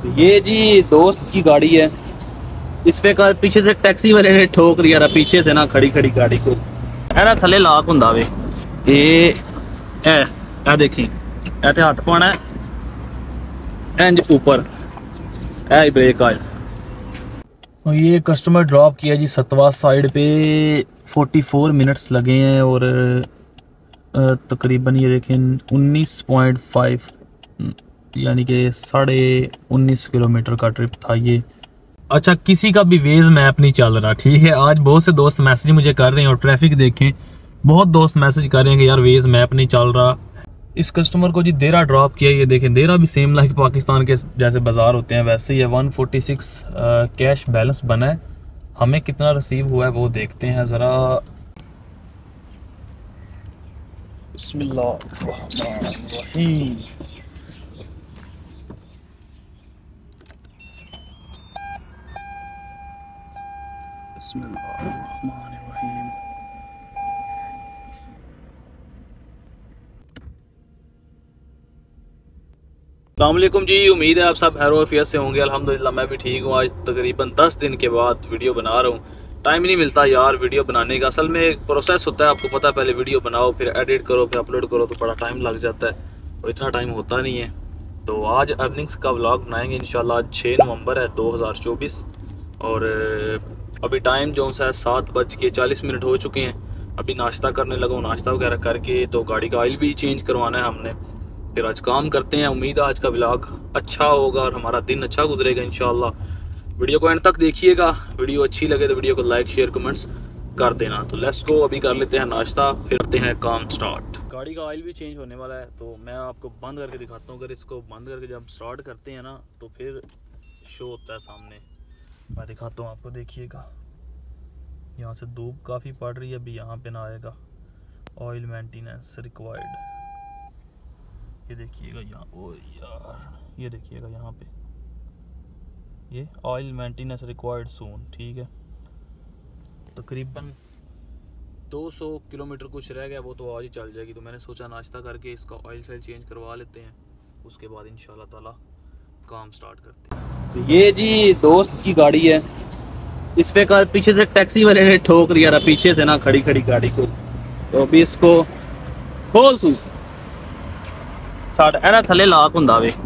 ये जी दोस्त की गाड़ी है। इस पे कर पीछे से टैक्सी वाले ने ठोक लिया था, पीछे से ना खड़ी खड़ी गाड़ी को है ना थले लाक हुंदा वे ए देखी ऐसे हाथ पाना है इंज ऊपर ए ब्रेक आज। और ये कस्टमर ड्रॉप किया जी सतवा साइड पे 44 मिनट्स लगे हैं और तकरीबन ये देखें 19.5 यानी कि 19.5 किलोमीटर का ट्रिप था ये। अच्छा, किसी का भी वेज मैप नहीं चल रहा, ठीक है। आज बहुत से दोस्त मैसेज मुझे कर रहे हैं और ट्रैफिक देखें, बहुत दोस्त मैसेज कर रहे हैं कि यार वेज मैप नहीं चल रहा। इस कस्टमर को जी देरा ड्रॉप किया, ये देखें देरा भी सेम लाइक पाकिस्तान के जैसे बाजार होते हैं वैसे ही है। 146 कैश बैलेंस बना है। हमें कितना रिसीव हुआ है वो देखते हैं ज़रा। बिस्मिल्लाहिर्रहमानिर्रहीम। बिस्मिल्लाहिर्रहमानिर्रहीम। अस्सलाम वालेकुम जी, उम्मीद है आप सब खैर-ओ-आफियत से होंगे। अल्हम्दुलिल्लाह मैं भी ठीक हूँ। आज तकरीबन 10 दिन के बाद वीडियो बना रहा हूँ। टाइम ही नहीं मिलता यार वीडियो बनाने का। असल में एक प्रोसेस होता है, आपको पता है, पहले वीडियो बनाओ फिर एडिट करो फिर अपलोड करो तो बड़ा टाइम लग जाता है और इतना टाइम होता नहीं है। तो आज अर्निंग्स का व्लॉग बनाएंगे इंशाल्लाह। आज 6 नवंबर है 2024 और अभी टाइम जो सा है 7:40 हो चुके हैं। अभी नाश्ता करने लगा हूँ, नाश्ता वगैरह करके तो गाड़ी का ऑयल भी चेंज करवाना है हमने। फिर आज काम करते हैं। उम्मीद है आज का व्लॉग अच्छा होगा और हमारा दिन अच्छा गुजरेगा इंशाल्लाह। वीडियो को एंड तक देखिएगा। वीडियो अच्छी लगे तो वीडियो को लाइक शेयर कमेंट्स कर देना। तो लेट्स गो, अभी कर लेते हैं नाश्ता फिर करते हैं काम स्टार्ट। गाड़ी का ऑयल भी चेंज होने वाला है तो मैं आपको बंद करके दिखाता हूँ। अगर इसको बंद करके जब स्टार्ट करते हैं ना तो फिर शो होता है सामने। मैं दिखाता हूँ आपको, देखिएगा यहाँ से धूप काफ़ी पड़ रही है। अभी यहाँ पे ना आएगा ऑयल मेंटेनेंस रिक्वायर्ड, ये देखिएगा यहाँ। ओ यार ये देखिएगा यहाँ पे ये ऑयल मेंटेनेंस रिक्वायर्ड सून, ठीक है। तकरीबन 200 किलोमीटर कुछ रह गया, वो तो आज ही चल जाएगी। तो मैंने सोचा नाश्ता करके इसका ऑयल सेल चेंज करवा लेते हैं, उसके बाद इंशाल्लाह ताला काम स्टार्ट करते हैं। तो ये जी दोस्त की गाड़ी है। इस पे कर पीछे से टैक्सी वाले ने ठोक लिया था, पीछे से ना खड़ी खड़ी गाड़ी को। तो अभी इसको खोल तू है ना थले लाक हुंदा वे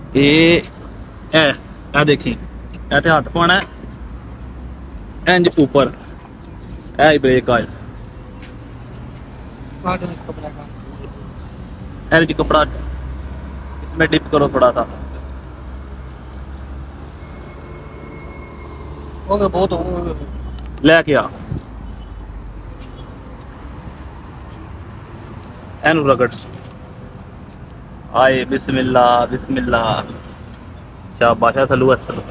ए देखी ऐसे हाथ पाना है इंज ऊपर ए ब्रेक आज कपड़ा इसमें डिप करो थोड़ा सा। ओके बहुत लेके आ एन रगड़ आए। बिस्मिल्लाह बिस्मिल्लाह, शाबाश थलू।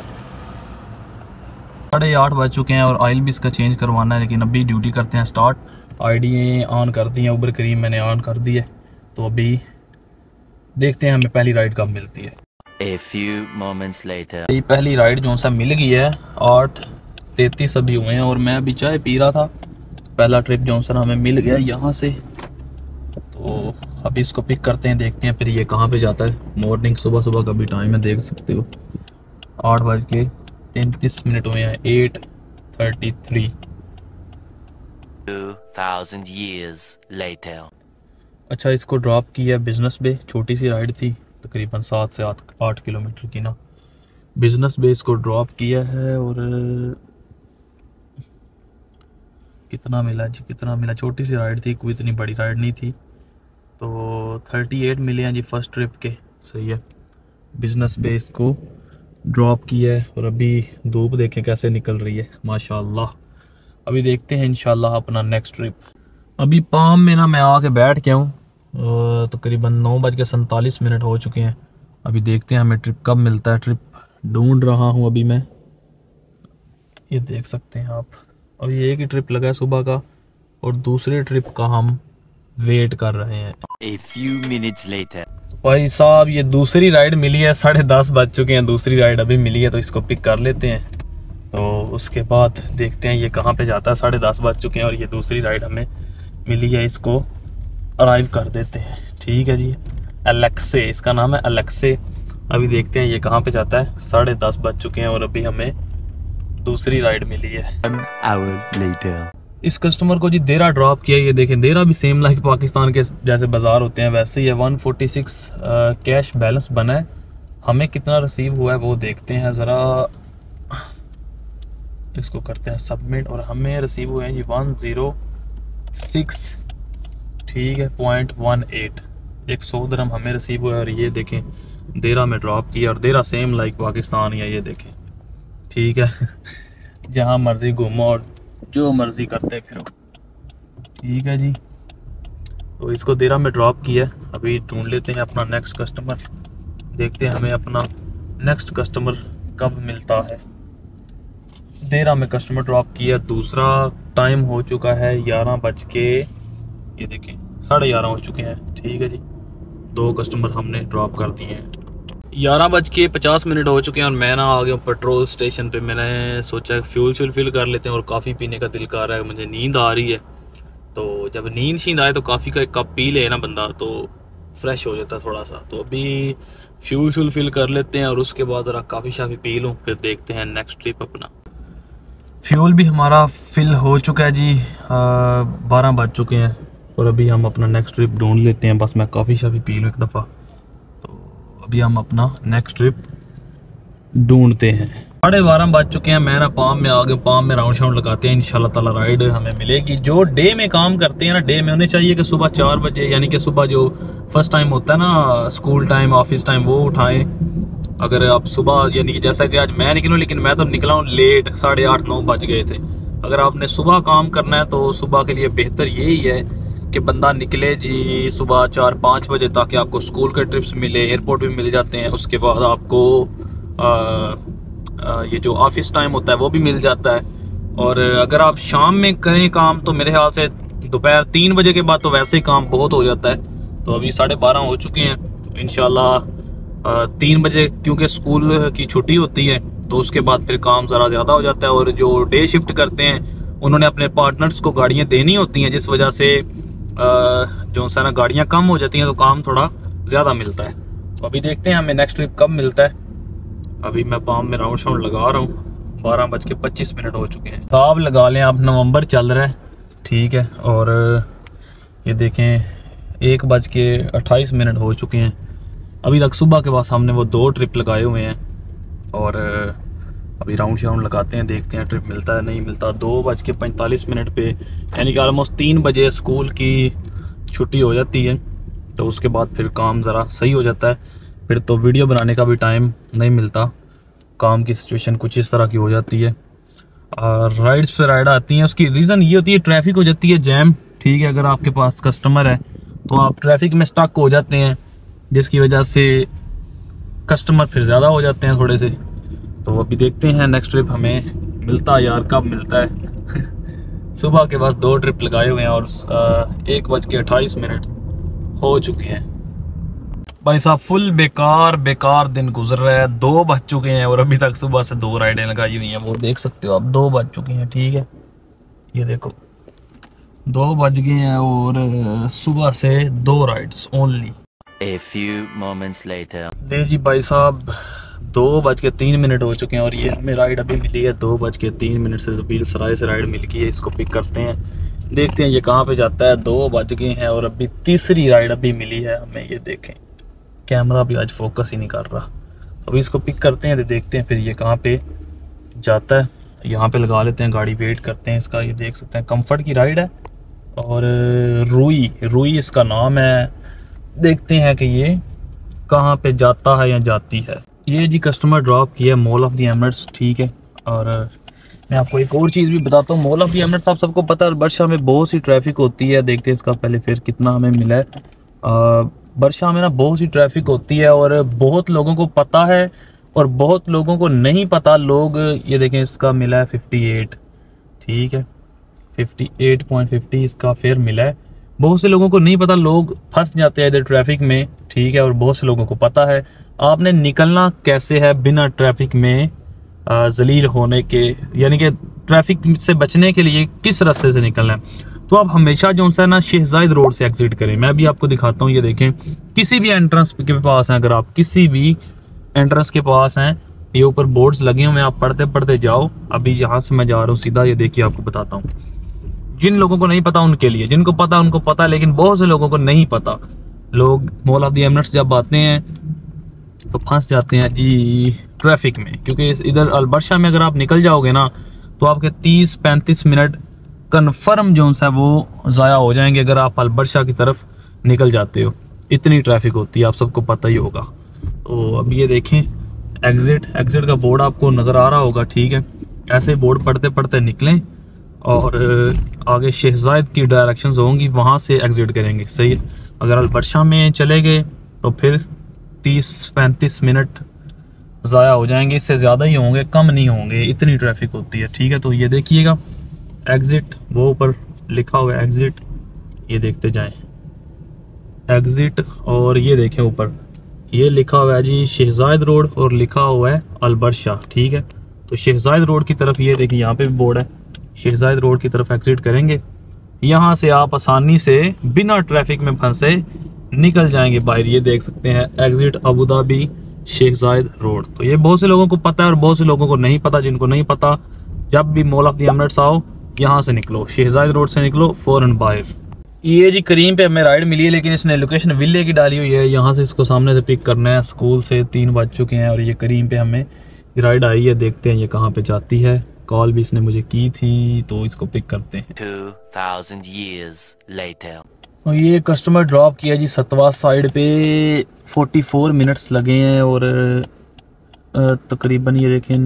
8:30 बज चुके हैं और ऑयल भी इसका चेंज करवाना है, लेकिन अभी ड्यूटी करते हैं स्टार्ट। आईडी ऑन कर दी है, उबर करीम मैंने ऑन कर दी है। तो अभी देखते हैं हमें पहली राइड कब मिलती है। A few moments later. पहली राइड जो सा मिल गई है 8:33 अभी हुए हैं और मैं अभी चाय पी रहा था। पहला ट्रिप जो सा हमें मिल गया यहाँ से, तो अभी इसको पिक करते हैं, देखते हैं फिर ये कहाँ पे जाता है। मॉर्निंग सुबह का भी टाइम है, देख सकते हो 8:33 हुए हैं। 8:33। 2000 years later. अच्छा, इसको ड्रॉप किया बिजनेस बे, छोटी सी राइड थी तकरीबन 7 से 8 किलोमीटर की ना। बिजनेस बे इसको ड्रॉप किया है और कितना मिला जी, कितना मिला। छोटी सी राइड थी, कोई इतनी बड़ी राइड नहीं थी। तो 38 मिले हैं जी फर्स्ट ट्रिप के, सही है। बिजनेस बेस को ड्रॉप किया है और अभी धूप देखें कैसे निकल रही है माशाल्लाह। अभी देखते हैं इंशाल्लाह अपना नेक्स्ट ट्रिप। अभी पाम में ना मैं आके बैठ गया हूँ, तकरीबन 9:47 हो चुके हैं। अभी देखते हैं हमें ट्रिप कब मिलता है। ट्रिप ढूंढ रहा हूँ अभी मैं, ये देख सकते हैं आप। अभी एक ही ट्रिप लगा है सुबह का और दूसरे ट्रिप का हम वेट कर रहे हैं। A few minutes later. भाई साहब ये दूसरी राइड मिली है, 10:30 बज चुके हैं। दूसरी राइड अभी मिली है तो इसको पिक कर लेते हैं, तो उसके बाद देखते हैं ये कहाँ पे जाता है। 10:30 बज चुके हैं और ये दूसरी राइड हमें मिली है, इसको अराइव कर देते हैं। ठीक है जी, एलेक्से इसका नाम है, एलेक्से। अभी देखते हैं ये कहाँ पे जाता है। 10:30 बज चुके हैं और अभी हमें दूसरी राइड मिली है। 1 hour later. इस कस्टमर को जी देरा ड्रॉप किया। ये देखें देरा भी सेम लाइक पाकिस्तान के जैसे बाजार होते हैं वैसे ही है। 146 कैश बैलेंस बना है। हमें कितना रिसीव हुआ है वो देखते हैं ज़रा, इसको करते हैं सबमिट। और हमें रिसीव हुए हैं जी 106, ठीक है, 0.18, 100 दिरहम हमें रिसीव हुआ है। और ये देखें देरा में ड्रॉप किया और देरा सेम लाइक पाकिस्तान ही है। ये देखें ठीक है जहाँ मर्जी घूमो और जो मर्जी करते फिरो, ठीक है जी। तो इसको देरा में ड्रॉप किया। अभी ढूंढ लेते हैं अपना नेक्स्ट कस्टमर, देखते हैं हमें अपना नेक्स्ट कस्टमर कब मिलता है। देरा में कस्टमर ड्रॉप किया। दूसरा टाइम हो चुका है 11 बज के, ये देखें 11:30 हो चुके हैं, ठीक है जी। 2 कस्टमर हमने ड्रॉप कर दिए हैं। 11:50 हो चुके हैं और मैं ना आ गया पेट्रोल स्टेशन पे। मैंने सोचा फ्यूल फिल कर लेते हैं और काफ़ी पीने का दिल कर रहा है, मुझे नींद आ रही है। तो जब नींद आए तो काफ़ी का एक कप पी ले ना बंदा तो फ्रेश हो जाता है थोड़ा सा। तो अभी फ्यूल फिल कर लेते हैं और उसके बाद ज़रा काफ़ी शाफ़ी पी लूँ, फिर देखते हैं नेक्स्ट ट्रिप अपना। फ्यूल भी हमारा फिल हो चुका है जी। 12 बज चुके हैं और अभी हम अपना नेक्स्ट ट्रिप ढूंढ लेते हैं। बस मैं काफ़ी शाफ़ी पी लूँ एक दफ़ा, तो अभी हम अपना नेक्स्ट ट्रिप ढूंढते हैं। 12:30 बज चुके हैं। मैं ना पाम में आ गया। पाम में राउंड शाउंड लगाते हैं, इंशाल्लाह ताला राइड हमें मिलेगी। जो डे में काम करते हैं ना, डे में उन्हें चाहिए कि सुबह 4 बजे, यानी कि सुबह जो फर्स्ट टाइम होता है ना, स्कूल टाइम ऑफिस टाइम, वो उठाएं। अगर आप सुबह, यानी कि जैसा कि आज मैं निकलूँ, लेकिन मैं तो निकला हूँ लेट, 8:30-9 बज गए थे। अगर आपने सुबह काम करना है तो सुबह के लिए बेहतर यही है कि बंदा निकले जी सुबह 4-5 बजे, ताकि आपको स्कूल के ट्रिप्स मिले, एयरपोर्ट भी मिल जाते हैं। उसके बाद आपको ये जो ऑफिस टाइम होता है वो भी मिल जाता है। और अगर आप शाम में करें काम तो मेरे ख्याल से दोपहर 3 बजे के बाद तो वैसे ही काम बहुत हो जाता है। तो अभी 12:30 हो चुके हैं, तो इंशाल्लाह 3 बजे क्योंकि स्कूल की छुट्टी होती है तो उसके बाद फिर काम ज़रा ज़्यादा हो जाता है। और जो डे शिफ्ट करते हैं उन्होंने अपने पार्टनर्स को गाड़ियाँ देनी होती हैं, जिस वजह से जो है ना गाड़ियाँ कम हो जाती हैं तो काम थोड़ा ज़्यादा मिलता है। तो अभी देखते हैं हमें नेक्स्ट ट्रिप कब मिलता है। अभी मैं पाम में राउंड शाउंड लगा रहा हूँ। 12:25 हो चुके हैं। तो आप लगा लें, आप नवंबर चल रहा है, ठीक है। और ये देखें 1:28 हो चुके हैं। अभी तक सुबह के बाद हमने वो 2 ट्रिप लगाए हुए हैं और अभी राउंड शाउंड लगाते हैं, देखते हैं ट्रिप मिलता है नहीं मिलता। 2:45 पे, यानी कि ऑलमोस्ट 3 बजे स्कूल की छुट्टी हो जाती है, तो उसके बाद फिर काम ज़रा सही हो जाता है। फिर तो वीडियो बनाने का भी टाइम नहीं मिलता, काम की सिचुएशन कुछ इस तरह की हो जाती है। राइड्स पे राइड आती हैं, उसकी रीज़न ये होती है ट्रैफिक हो जाती है जैम, ठीक है। अगर आपके पास कस्टमर है तो आप ट्रैफिक में स्टक हो जाते हैं, जिसकी वजह से कस्टमर फिर ज़्यादा हो जाते हैं थोड़े से। तो अभी देखते हैं नेक्स्ट ट्रिप हमें मिलता यार कब मिलता है। सुबह के बाद 2 ट्रिप लगाए हुए हैं और 1:28 हो चुके हैं। भाई साहब फुल बेकार दिन गुजर रहा है। 2 बज चुके हैं और अभी तक सुबह से 2 राइडें लगाई हुई हैं, वो देख सकते हो आप। 2 बज चुकी हैं, ठीक है, ये देखो 2 बज गए हैं और सुबह से 2 rides only. A few moments later. ले जी भाई साहब 2:03 हो चुके हैं और ये हमें राइड अभी मिली है 2:03 से जबील सराय से राइड मिल गई है। इसको पिक करते हैं, देखते हैं ये कहाँ पे जाता है। 2 बज गए हैं और अभी तीसरी राइड अभी मिली है हमें। ये देखें कैमरा भी आज फोकस ही नहीं कर रहा। अभी इसको पिक करते हैं, देखते हैं फिर ये कहाँ पे जाता है। यहाँ पे लगा लेते हैं गाड़ी, वेट करते हैं इसका। ये देख सकते हैं कंफर्ट की राइड है और रूई इसका नाम है। देखते हैं कि ये कहाँ पे जाता है या जाती है। ये जी कस्टमर ड्रॉप किया मॉल ऑफ द एमिरेट्स, ठीक है। और मैं आपको एक और चीज़ भी बताता हूँ, मॉल ऑफ द एमिरेट्स आप सबको पता है बरशाह में बहुत सी ट्रैफिक होती है। देखते हैं इसका पहले फिर कितना हमें मिला है। बरशाह में ना बहुत सी ट्रैफिक होती है और बहुत लोगों को पता है और बहुत लोगों को नहीं पता। लोग ये देखें इसका मिला है 58, ठीक है, 58.50 इसका फेयर मिला है। बहुत से लोगों को नहीं पता, लोग फंस जाते हैं इधर ट्रैफिक में, ठीक है। और बहुत से लोगों को पता है। आपने निकलना कैसे है बिना ट्रैफिक में जलील होने के, यानी कि ट्रैफिक से बचने के लिए किस रास्ते से निकलना है। तो आप हमेशा जो है ना शेख जायद रोड से एग्जिट करें। मैं भी आपको दिखाता हूँ, ये देखें किसी भी एंट्रेंस के पास है, अगर आप किसी भी एंट्रेंस के पास हैं, ये ऊपर बोर्ड्स लगे हुए हैं, आप पढ़ते पढ़ते जाओ। अभी यहाँ से मैं जा रहा हूँ सीधा, ये देखिए आपको बताता हूँ। जिन लोगों को नहीं पता उनके लिए, जिनको पता उनको पता, लेकिन बहुत से लोगों को नहीं पता। लोग मॉल ऑफ द एमिरेट्स जब आते हैं तो फंस जाते हैं जी ट्रैफिक में, क्योंकि इधर अलबर्शा में अगर आप निकल जाओगे ना तो आपके 30-35 मिनट कन्फर्म जो है वो ज़ाया हो जाएंगे अगर आप अलबर्शा की तरफ निकल जाते हो। इतनी ट्रैफिक होती है, आप सबको पता ही होगा। तो अब ये देखें एग्जिट का बोर्ड आपको नज़र आ रहा होगा, ठीक है। ऐसे बोर्ड पढ़ते पढ़ते निकलें और आगे शेख जायद की डायरेक्शंस होंगी, वहाँ से एग्जिट करेंगे, सही है। अगर अलबर्शा में चले गए तो फिर 30-35 मिनट ज़ाया हो जाएंगे, इससे ज़्यादा ही होंगे, कम नहीं होंगे, इतनी ट्रैफिक होती है, ठीक है। तो ये देखिएगा एग्जिट, वो ऊपर लिखा हुआ है एग्जिट, ये देखते जाएं एग्जिट। और ये देखें ऊपर ये लिखा हुआ है जी शेख जायद रोड और लिखा हुआ है अलबर्शा, ठीक है। तो शेख जायद रोड की तरफ ये देखिए यहाँ पे भी बोर्ड है, शेख जायद रोड की तरफ एग्जिट करेंगे। यहाँ से आप आसानी से बिना ट्रैफिक में फंसे निकल जाएंगे बाहर। ये देख सकते हैं एग्जिट अबू धाबी शेख जायद रोड। तो ये बहुत से लोगों को पता है और बहुत से लोगों को नहीं पता। जिनको नहीं पता, जब भी मॉल ऑफ द एमिरेट्स आओ यहाँ से निकलो, शेख जायद रोड से निकलो फौरन बाहर। ये जी करीम पे हमें राइड मिली है, लेकिन इसने लोकेशन विले की डाली हुई है। यहाँ से इसको सामने से पिक करना है, स्कूल से 3 बज चुके हैं और ये करीम पे हमें राइड आई है। देखते हैं ये कहाँ पे जाती है, कॉल भी इसने मुझे की थी, तो इसको पिक करते हैं। 2000 years later. और ये कस्टमर ड्रॉप किया जी सतवा साइड पे, 44 मिनट्स लगे हैं और तकरीबन ये देखें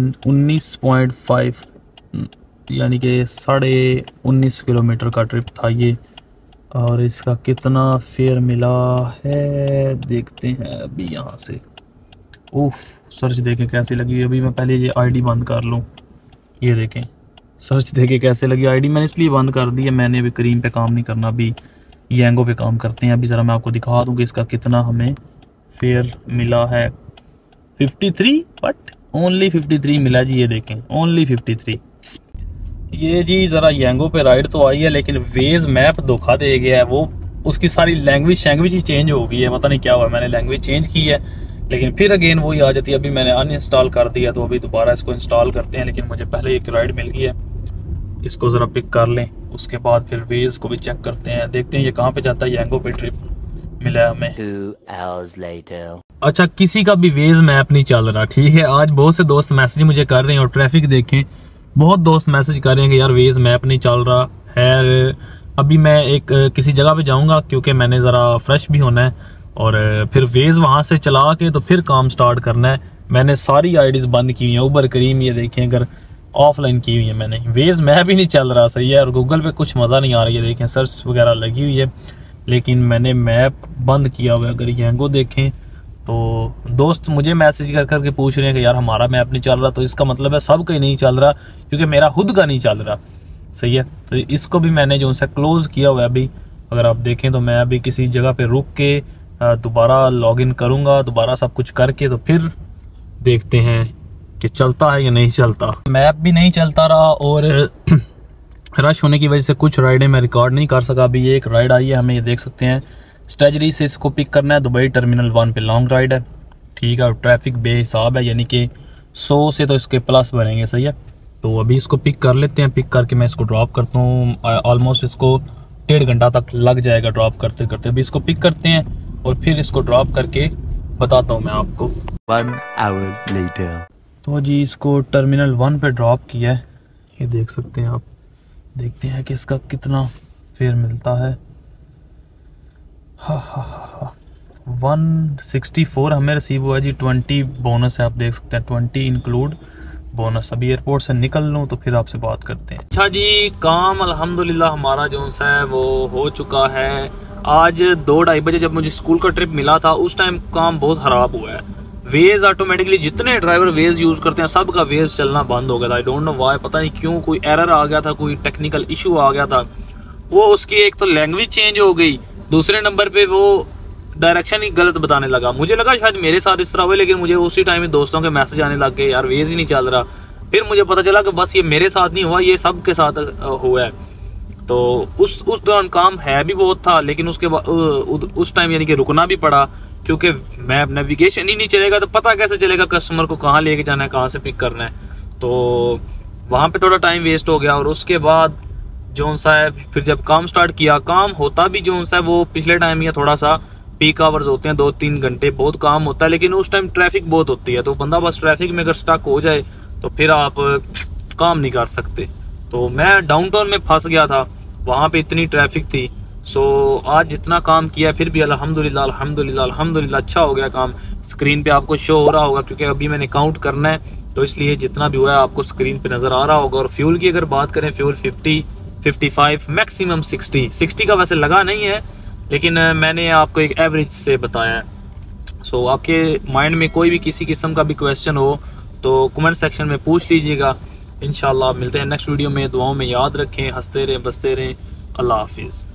19.5 यानी कि 19.5 किलोमीटर का ट्रिप था ये। और इसका कितना फेयर मिला है देखते हैं अभी यहाँ से। उफ, सर्च देखें कैसी लगी। अभी मैं पहले ये आईडी बंद कर लूँ, ये देखें सर्च देखें कैसे लगी आईडी। मैंने इसलिए बंद कर दी है, मैंने अभी करीम पे काम नहीं करना, अभी येंगो पे काम करते हैं। अभी ज़रा मैं आपको दिखा दूँ कि इसका कितना हमें फेयर मिला है। 53, बट ओनली 53 मिला जी, ये देखें ओनली 53। ये जी ज़रा येंगो पे राइड तो आई है, लेकिन वेज मैप धोखा दे गया है। वो उसकी सारी लैंग्वेज ही चेंज हो गई है, पता नहीं क्या हुआ। मैंने लैंग्वेज चेंज की है लेकिन फिर अगेन वही आ जाती है। अभी मैंने अनइंस्टॉल कर दिया, तो अभी दोबारा इसको इंस्टॉल करते हैं। लेकिन मुझे पहले एक राइड मिल गई है, इसको ज़रा पिक कर लें, उसके बाद फिर वेज को भी चेक करते हैं, देखते हैं ये कहाँ पे जाता है। येंगो पे ट्रिप मिला है हमें। 2 hours later. अच्छा, किसी का भी वेज मैप नहीं चल रहा, ठीक है। आज बहुत से दोस्त मैसेज मुझे कर रहे हैं और ट्रैफिक देखें, बहुत दोस्त मैसेज कर रहे हैं कि यार वेज मैप नहीं चल रहा है। अभी मैं एक किसी जगह पे जाऊंगा क्योंकि मैंने ज़रा फ्रेश भी होना है और फिर वेज वहाँ से चला के तो फिर काम स्टार्ट करना है। मैंने सारी आईडीज़ बंद की हुई हैं, उबर करीम ये देखें अगर ऑफलाइन की हुई है मैंने। वेज मैप ही नहीं चल रहा, सही है। और गूगल पे कुछ मज़ा नहीं आ रहा है, ये देखें सर्च वगैरह लगी हुई है लेकिन मैंने मैप बंद किया हुआ है। अगर येंगो देखें तो दोस्त मुझे मैसेज कर करके पूछ रहे हैं कि यार हमारा मैप नहीं चल रहा, तो इसका मतलब है सब का ही नहीं चल रहा, क्योंकि मेरा खुद का नहीं चल रहा, सही है। तो इसको भी मैंने जो है क्लोज किया हुआ है अभी। अगर आप देखें तो मैं अभी किसी जगह पे रुक के दोबारा लॉगिन करूँगा, दोबारा सब कुछ करके, तो फिर देखते हैं कि चलता है या नहीं चलता। मैप भी नहीं चलता रहा और रश होने की वजह से कुछ राइडें मैं रिकॉर्ड नहीं कर सका। अभी ये एक राइड आई है हमें, ये देख सकते हैं स्ट्रेजरी से इसको पिक करना है। दुबई टर्मिनल 1 पे लॉन्ग राइड है, ठीक है। और ट्रैफिक बेहिसाब है, यानी कि 100 से तो इसके प्लस बनेंगे, सही है। तो अभी इसको पिक कर लेते हैं, पिक करके मैं इसको ड्रॉप करता हूँ। ऑलमोस्ट इसको 1.5 घंटा तक लग जाएगा ड्रॉप करते करते। अभी इसको पिक करते हैं और फिर इसको ड्रॉप करके बताता हूँ मैं आपको। 1 hour later. तो जी इसको टर्मिनल 1 पे ड्रॉप किया है, ये देख सकते हैं आप। देखते हैं कि इसका कितना फेयर मिलता है। 164 हमें रिसीव हुआ जी, 20 बोनस है, आप देख सकते हैं 20 इंक्लूड बोनस। अभी एयरपोर्ट से निकल लूँ तो फिर आपसे बात करते हैं। अच्छा जी, काम अल्हम्दुलिल्लाह हमारा जो है वो हो चुका है। आज 2-2:30 बजे जब मुझे स्कूल का ट्रिप मिला था, उस टाइम काम बहुत ख़राब हुआ है। वेज ऑटोमेटिकली जितने ड्राइवर वेज यूज़ करते हैं सब का वेज चलना बंद हो गया था। आई डोंट नो व्हाई, पता नहीं क्यों, कोई एरर आ गया था, कोई टेक्निकल इशू आ गया था। वो उसकी एक तो लैंग्वेज चेंज हो गई, दूसरे नंबर पे वो डायरेक्शन ही गलत बताने लगा। मुझे लगा शायद मेरे साथ इस तरह हुआ, लेकिन मुझे उसी टाइम में दोस्तों के मैसेज आने लग गए यार वेज ही नहीं चल रहा। फिर मुझे पता चला कि बस ये मेरे साथ नहीं हुआ, ये सब के साथ हुआ है। तो उस दौरान काम है भी बहुत था, लेकिन उसके बाद उस टाइम यानी कि रुकना भी पड़ा, क्योंकि मैप नेविगेशन ही नहीं चलेगा तो पता कैसे चलेगा कस्टमर को कहाँ लेके जाना है, कहाँ से पिक करना है। तो वहाँ पे थोड़ा टाइम वेस्ट हो गया। और उसके बाद जो सा है फिर जब काम स्टार्ट किया, काम होता भी जो सा है वो पिछले टाइम या थोड़ा सा पीक आवर्स होते हैं 2-3 घंटे, बहुत काम होता है, लेकिन उस टाइम ट्रैफिक बहुत होती है। तो बंदा बस ट्रैफिक में अगर स्टक हो जाए तो फिर आप काम नहीं कर सकते। तो मैं डाउनटाउन में फंस गया था, वहाँ पे इतनी ट्रैफिक थी। सो आज जितना काम किया फिर भी अल्हम्दुलिल्लाह अल्हम्दुलिल्लाह अल्हम्दुलिल्लाह अच्छा हो गया काम। स्क्रीन पे आपको शो हो रहा होगा क्योंकि अभी मैंने काउंट करना है, तो इसलिए जितना भी हुआ है आपको स्क्रीन पे नज़र आ रहा होगा। और फ्यूल की अगर बात करें, फ्यूल 50, 55, मैक्सिमम 60 का वैसे लगा नहीं है, लेकिन मैंने आपको एक एवरेज से बताया है। सो आपके माइंड में कोई भी किसी किस्म का भी क्वेश्चन हो तो कमेंट सेक्शन में पूछ लीजिएगा। इंशाल्लाह मिलते हैं नेक्स्ट वीडियो में। दुआओं में याद रखें, हंसते रहें, बसते रहें। अल्लाह हाफिज़।